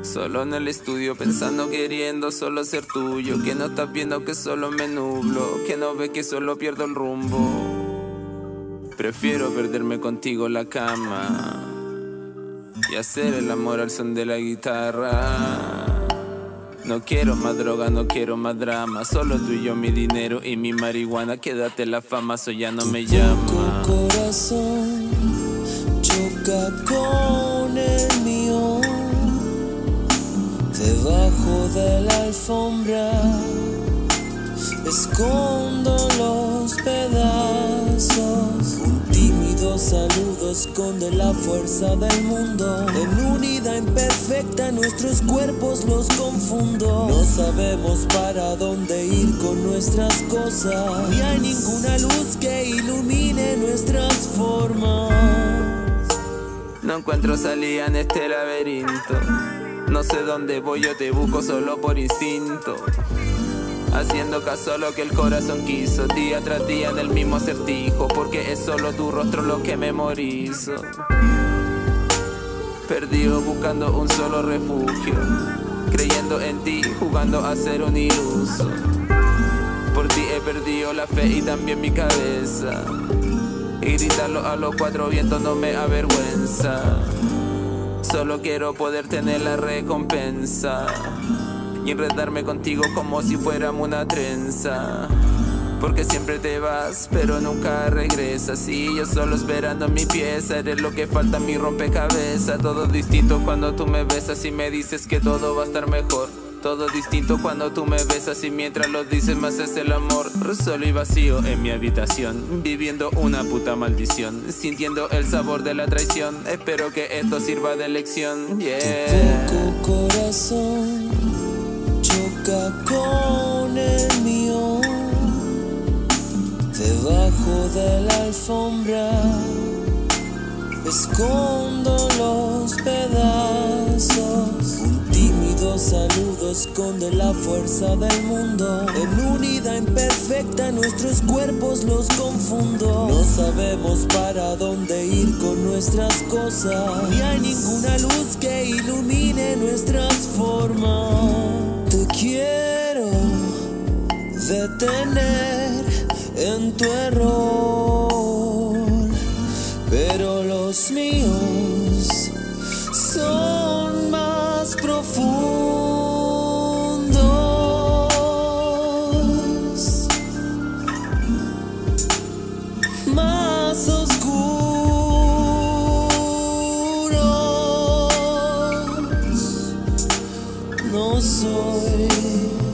Solo en el estudio pensando, queriendo solo ser tuyo. Que no estás viendo que solo me nublo, que no ves que solo pierdo el rumbo. Prefiero perderme contigo en la cama y hacer el amor al son de la guitarra. No quiero más droga, no quiero más drama. Solo tú y yo, mi dinero y mi marihuana. Quédate la fama, eso ya no me llama. Tu corazón choca con el mío. Debajo de la alfombra escondo los pedazos. Un tímido saludo esconde la fuerza del mundo. En unidad imperfecta nuestros cuerpos los confundo. No sabemos para dónde ir con nuestras cosas, ni hay ninguna luz que ilumine nuestras formas. No encuentro salida en este laberinto. No sé dónde voy, yo te busco solo por instinto. Haciendo caso a lo que el corazón quiso, día tras día en el mismo acertijo, porque es solo tu rostro lo que memorizo. Perdido buscando un solo refugio, creyendo en ti, jugando a ser un iluso. Por ti he perdido la fe y también mi cabeza, y gritarlo a los cuatro vientos no me avergüenza. Solo quiero poder tener la recompensa y enredarme contigo como si fuéramos una trenza. Porque siempre te vas, pero nunca regresas. Y yo solo esperando mi pieza. Eres lo que falta en mi rompecabezas. Todo distinto cuando tú me besas y me dices que todo va a estar mejor. Todo distinto cuando tú me besas y mientras lo dices me haces el amor. Solo y vacío en mi habitación, viviendo una puta maldición, sintiendo el sabor de la traición. Espero que esto sirva de lección, yeah. Tu poco corazón choca con el mío. Debajo de la alfombra escondo los pedazos. Un tímido saludo esconde la fuerza del mundo. En unidad imperfecta nuestros cuerpos los confundo. No sabemos para dónde ir con nuestras cosas, ni hay ninguna luz que ilumine nuestras formas. Te quiero detener en tu error, pero los míos son más profundos, más oscuros. No soy